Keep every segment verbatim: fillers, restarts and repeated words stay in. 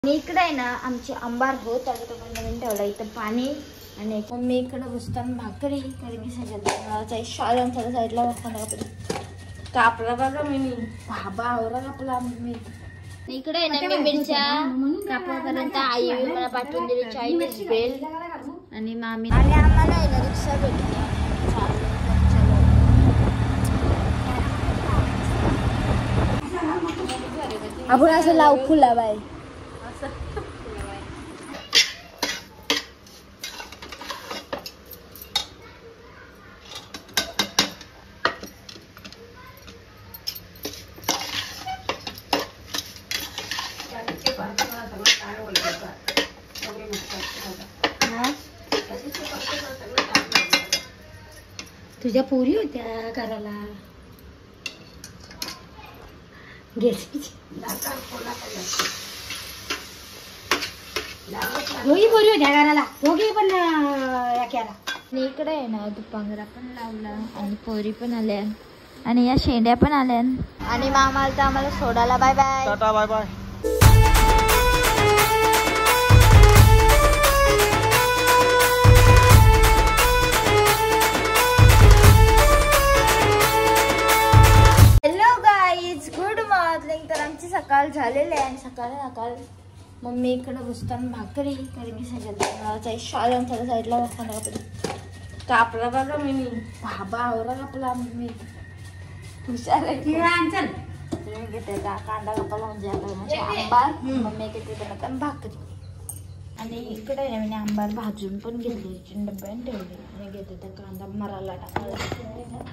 इकडे आहे ना आमची आंबार होत आली तो पण नवीन ठेवला इथं पाणी आणि मम्मी इकडे बसताना भाकरी कारण मी सगळ्यांचा शाळा साईडला बसताना कापला बघा मी भाबा आवरा कापला मम्मी इकडे आहे ना मी मिरच्या कापल्यापर्यंत आई मला पाठवून दिली चाळीस बेल आणि मामी आणि आम्हाला आहे ना रिक्षा भेटली आपण असं लाव खुला बाय तुझ्या पोरी होत्या करायला दोघी पोरी होत्या करायला दोघी पण इकडे आहे ना दुपांगरा पण लावला आणि पोरी पण आल्या आणि या शेंड्या पण आल्या आणि मामाला तर आम्हाला सोडायला bye bye tata bye bye सकाळ झालेले आहे आणि सकाळ सकाळ मम्मी इकडे बसताना भाकरी कारण मी सगळ्यांचा शाळा साईडला बसताना कापला बघा मी भाबा आवरा कापला मम्मी हुशार तुम्ही घेते का कांदा कापाला म्हणजे आंबार मम्मी घेते त्यांना भाकरी आणि इकडे मी आंबार भाजून पण घेतली डब्याने ठेवली मी घेते त्या कांदा मराला टाकायला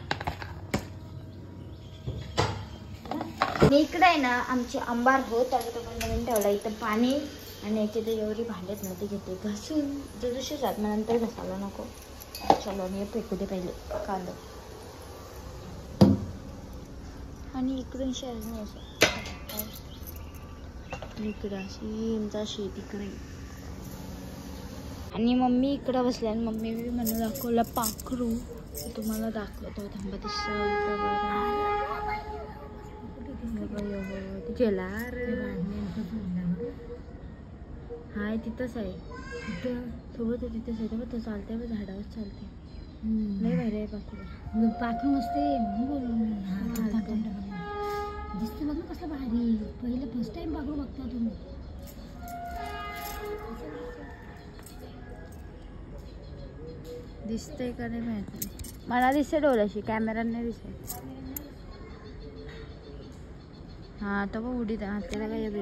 इकडे आहे ना आमची आंबार होत आली तो पण नवीन ठेवला इथं पाणी आणि तिथे एवढी भांड्यात मध्ये घेते घासून जशी जात मग नंतर घासायला नको चलो आणि फेकू दे पहिले कांदा आणि इकडून शेरणी असं इकडे अशी आमचा शेत इकडे आणि मम्मी इकडं बसल्या आणि मम्मी मी म्हणून दाखवला पाखरू तुम्हाला दाखवतो थांबा ते गेला हाय तिथंच आहे सोबत तिथंच आहे बघ चालते बघ झाडावर चालते नाही भारी आहे पाखरू पाखरू मस्त दिसते बघ ना कसं भारी पहिलं फर्स्ट टाइम पाखरू बघता तुम्ही दिसतंय का नाही माहिती मला दिसते डोळ्याशी कॅमेरा नाही दिसत हाँ तो वो उड़ी था तेरा का ये भी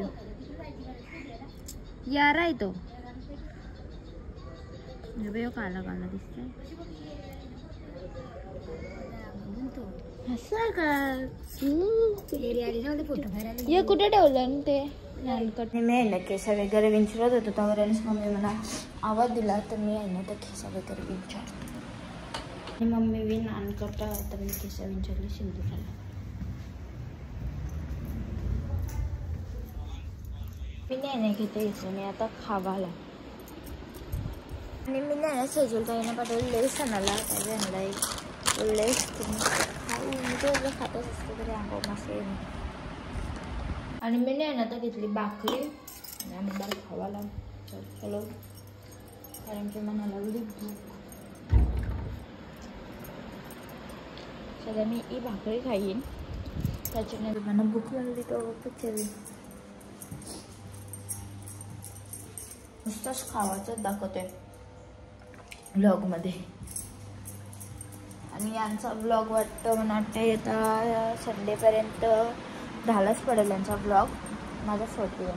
यार है तो ये भी काला काला दिसता है हसा का ये कुठे ठेवलं ते नानकट मी आहे ना केसा वगैरे विंचरत होतो त्यावरच मम्मी मला आवाज दिला तर मी आहे ना त्या केसा वगैरे विंचारते आणि मम्मी बी नानकट तर मी केसा विंचरली सिंधुताला मी नाही घेते यायचं मी आता खावाला आणि मी नाही सजल ताईने पाठवलं लेस आणायला पाहिजे आणला एक लेस तुम्ही खाऊ मी तो खातच असते तरी अंगाव मासे आणि मी नाही ना आता घेतली भाकरी आणि आम्हाला खावाला चलो कारण की मला लागली भूक सध्या मी ही भाकरी खाईन त्याच्याने मला भूक लागली तर पिक्चर नुसतंच खावायचं दाखवतोय ब्लॉगमध्ये आणि यांचा ब्लॉग वाटतं मला वाटते आता संडेपर्यंत झालाच पडेल यांचा ब्लॉग माझा फोटो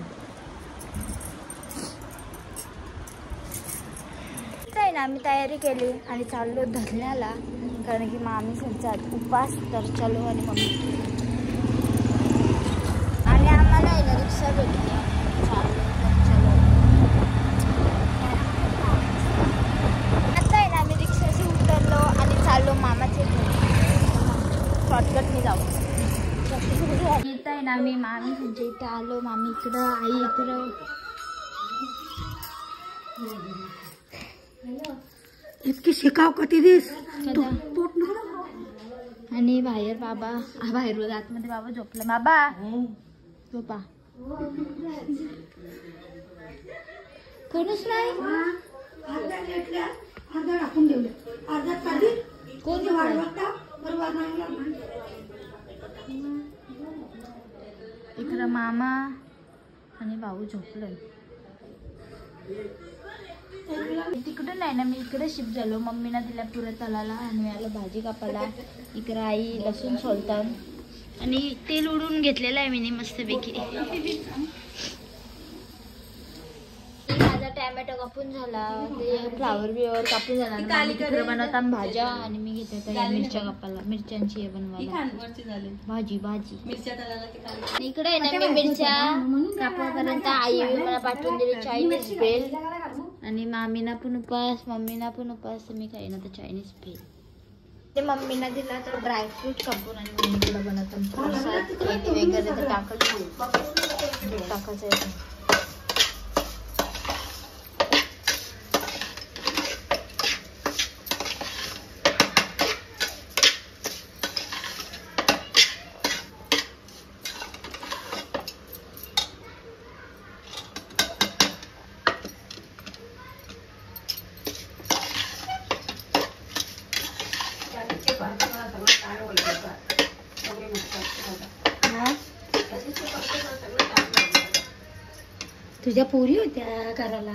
काय ना आम्ही तयारी केली आणि चाललो धरण्याला कारण की मामी त्यांचा उपास तर चालू आणि मम्मी आणि आम्हाला आहे ना रिक्षा भेटली चाललो चाललो मामाचे शॉर्टकटने जाऊ इथं आहे ना मी मामी म्हणजे इथं आलो मामी इकडं आई इकडं इतकी शिकाव कधी दिस आणि बाहेर बाबा बाहेर आतमध्ये बाबा झोपला बाबा झोपा कोणच नाही. अर्धा घेतल्या अर्धा टाकून ठेवले अर्धा काढली कोणी वाढ बघता बरोबर नाही. इकडं मामा आणि भाऊ झोपलं. तिकडून नाही ना मी इकडे शिफ्ट झालो. मम्मीना दिल्या पुरं तलाला आणि मी आलो भाजी कापायला. इकडं आई लसूण सोलतात आणि तेल उडून घेतलेलं आहे मी मस्तपैकी. माझा टॅमॅटो कापून झाला, ते फ्लावर बिवर कापून झाला. तिकडे बनवतात भाज्या आणि मी घेते त्या मिरच्या कापायला. मिरच्यांची बनवायला भाजी भाजी इकडे आहे ना. मी मिरच्या कापापर्यंत आई मला पाठवून दिली चायनीज भेल. आणि मामीना पण उपास, मम्मीना पण उपास. मी खाईना तर चायनीज भेल. ते मम्मीना दिला तर ड्रायफ्रूट कापून आणि मम्मीकडे बनवतात प्रसाद वगैरे ते टाकायचं टाकायचं आहे. तुझ्या पोरी होत्या करायला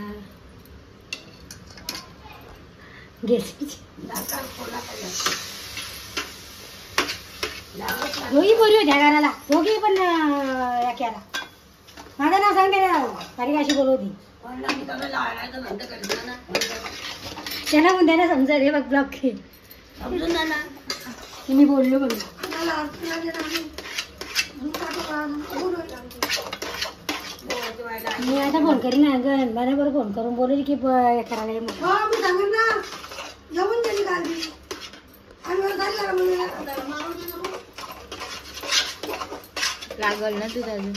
दोघी पोरी होत्या करायला. दोघी पण याला माझं नाव सांगते ना तारीख अशी बोलवती त्याला पण त्याला समजा रे बघ ब्लॉक समजून ना मी बोललो बघ. मी आता फोन करीन ना गण बरोबर फोन करून बोलली की करायला लागल ना तुझं अजून.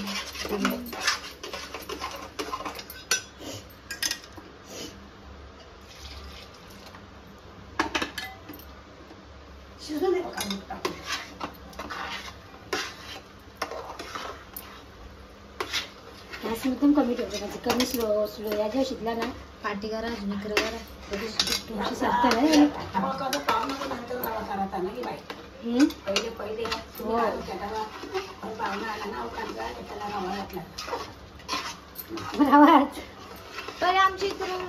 एकदम कमी ठेवते म्हणजे कमी स्लो स्लो याच्या शिकला ना पाठी करा अजून इकडे करा. तुमची सरता नाही पहिले पहिले आवाज तर आमची इकडे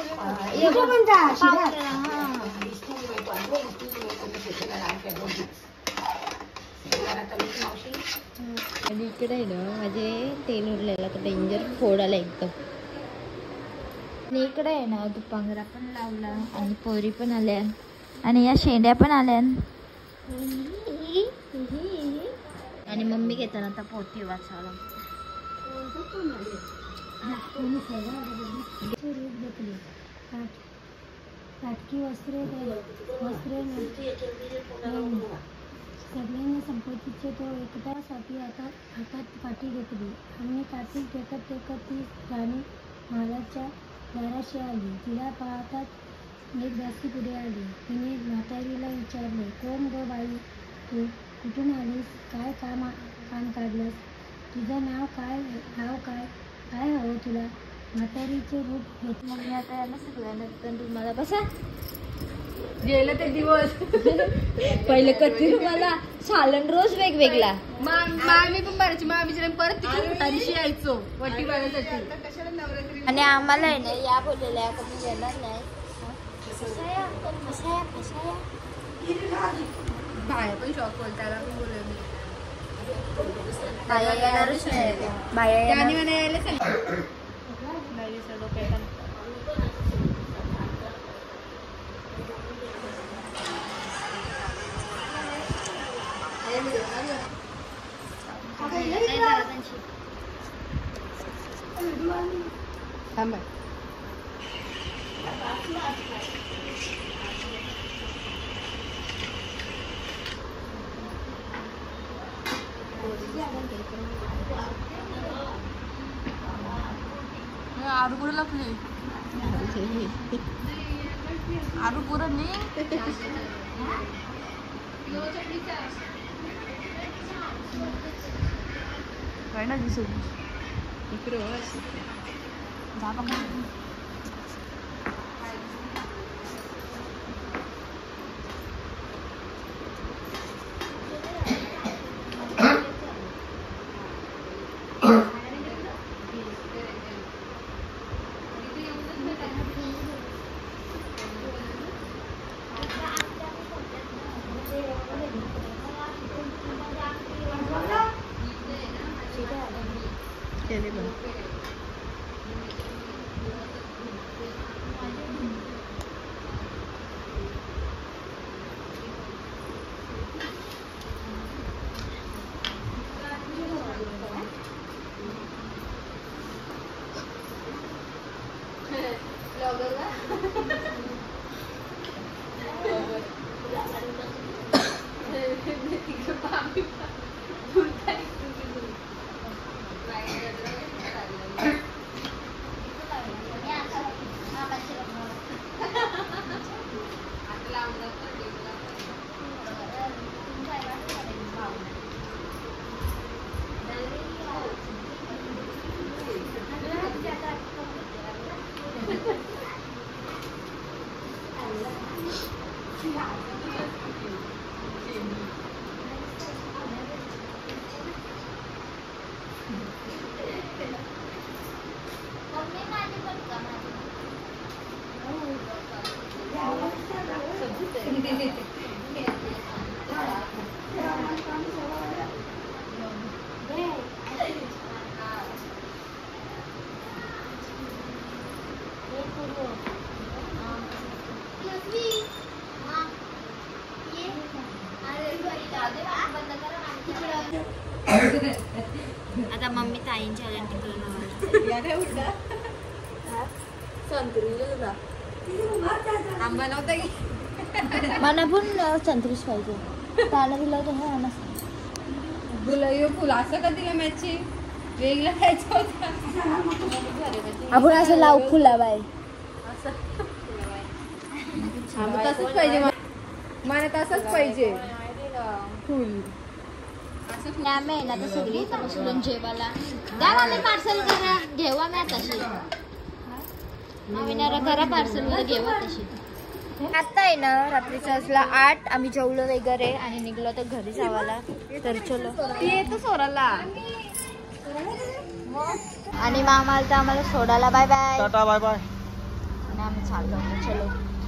इकडे आहे ना माझे तेल उरलेला तर डेंजर फोड आला एकदम. आणि इकडे आहे ना दुपांगरा पण लावला आणि पोरी पण आल्या आणि या शेंड्या पण आल्या. आणि मम्मी घेताना आता पोती वाचायला. काटकी वस्त्रे वस्त्रे सगळ्यांना संपत्तीचे तो एकट्यासाठी हातात हातात काठी घेतली आणि काठी टेकत टेकत ती राणी महालाच्या दाराशी आली. तिला पाहतात एक जास्ती पुढे आली. तिने म्हातारीला विचारले, कोण गो बाई तू, कुठून आलीस, काय काम काम काढलंस, तुझं नाव काय नाव काय काय हवं तुला. म्हातारीचे रूप घेत. मग मी आता यायला सगळ्यांना तुम्हाला बसा गेलं ते दिवस. पहिले कधी तुम्हाला सालन रोज वेगवेगळा. मामी पण भरायची मामीच्या परत तिकडे यायचो वटी भरायसाठी. आणि आम्हाला आहे ना या बोललेल्या कमी येणार नाही. बाहेर पण शॉक बोल त्याला पण बोलवलं. बाया येणारच नाही. बाया त्याने मला यायला सांगितलं. थांबा आरू पुढे लागली. आरू पुरं नाही काय ना दिसू इकडे जा बघा. आता मम्मी ताईंच्या आंबा नव्हता की मला पण संत्रीच पाहिजे. त्याला दिलं होतं हे आणा. गुलाबी फुल असं का दिलं मॅची वेगळं खायचं होतं. आपण असं लाव फुला बाय तसंच पाहिजे मला तसंच पाहिजे फुल. आम्ही आहे ना तर सगळी इथं बसून जेवायला द्या. आम्ही पार्सल करा घेऊ आम्ही तशी. आम्ही ना करा पार्सल मध्ये घेऊ तशी. आता आहे ना रात्रीचं असला आठ. आम्ही जेवलो वगैरे आणि निघलो तर घरी जावाला. तर चलो ती येतो सोराला आणि मामाला तर आम्हाला सोडायला. Bye bye tata bye bye. आणि आम्ही चाललो. चलो.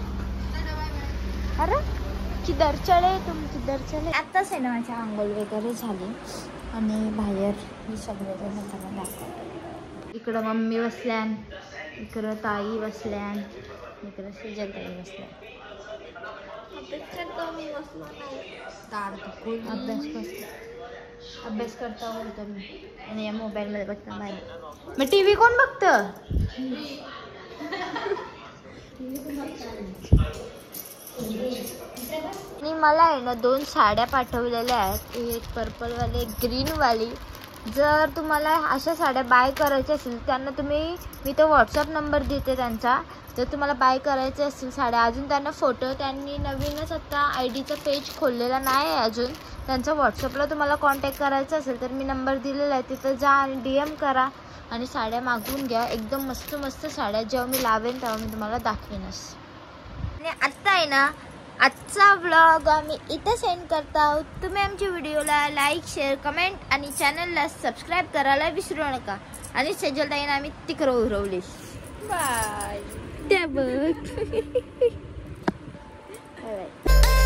अरे किधर चले तुम किधर चले. आत्ताच आहे ना माझ्या आंघोळ वगैरे झाली आणि बाहेर मी सगळे जण त्याला दाखव. इकडं मम्मी बसल्यान, इकडं ताई बसल्यान, इकडं सुजल ताई बसल्या. अभ्यास करतो अभ्यास करता बोलतो मी आणि या मोबाईलमध्ये बघता बाहेर. मग टी व्ही कोण बघतं. आणि मला आहे ना दोन साड्या पाठवलेल्या आहेत. एक पर्पलवाली एक ग्रीनवाली. जर तुम्हाला अशा साड्या बाय करायच्या असेल त्यांना तुम्ही मी तो व्हॉट्सअप नंबर देते त्यांचा. जर तुम्हाला बाय करायचे असतील साड्या अजून त्यांना फोटो त्यांनी नवीनच आता आय डीचा पेज खोललेला नाही आहे अजून. त्यांचा व्हॉट्सअपला तुम्हाला कॉन्टॅक्ट करायचा असेल तर मी नंबर दिलेला आहे तिथं जा आणि डी एम करा आणि साड्या मागवून घ्या. एकदम मस्त मस्त साड्या जेव्हा मी लावेन तेव्हा मी तुम्हाला दाखवेनच. आणि आत्ता आहे ना आजचा व्लॉग आम्ही इथं सेंड करत आहोत. तुम्ही आमच्या व्हिडिओला लाईक शेअर कमेंट आणि चॅनलला सबस्क्राईब करायला विसरू नका. आणि सेजल ताईनं आम्ही तिकडं उरवली. बाय. त्या बघ.